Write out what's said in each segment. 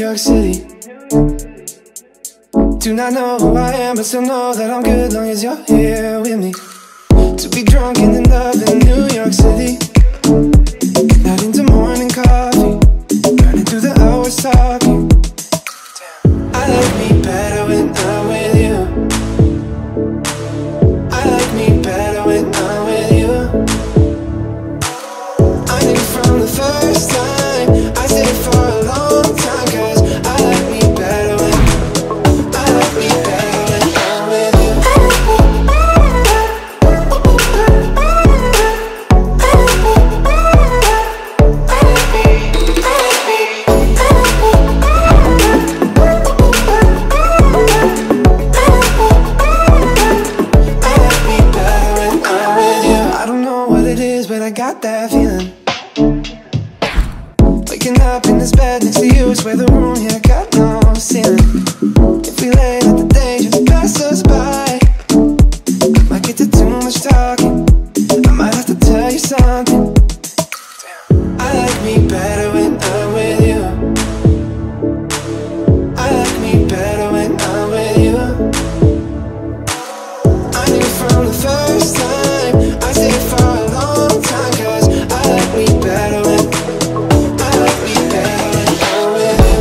York City. Do not know who I am, but still know that I'm good long as you're here with me. To be drunk and in love in New York City. Night into morning coffee, burning through the hours talking. I like me better when I'm with you. I like me better when I'm with you. I knew from the first time, I stayed for a long time, 'cause I like me better when I'm with you. I got that feeling. Waking up in this bed next to you, swear the room here got no ceiling. If we lay let the day just pass us by, I might get to too much talking, I might have to tell you something. I like me better when I'm with you. I like me better when I'm with you. I knew from the first time, I stayed for a long time, 'cause I like me better when I'm with you.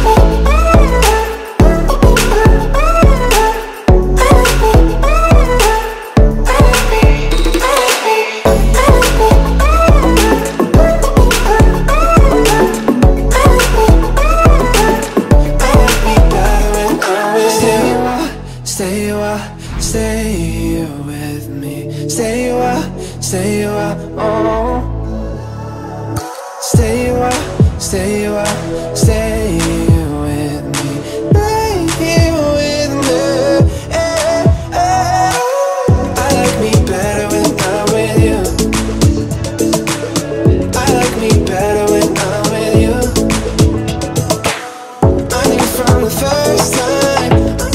Stay with me. Stay a while, stay a while, oh. Stay a while, stay a while, stay with me. Stay with me, I like me better when I'm with you. I like me better when I'm with you. I knew from the first time.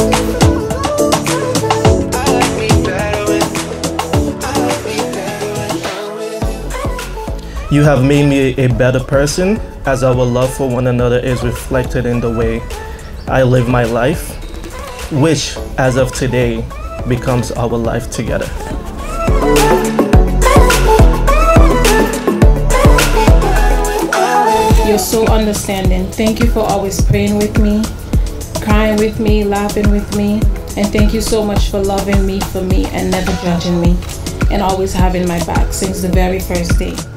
You have made me a better person, as our love for one another is reflected in the way I live my life, which, as of today, becomes our life together. You're so understanding. Thank you for always praying with me, crying with me, laughing with me, and thank you so much for loving me for me and never judging me, and always having my back since the very first day.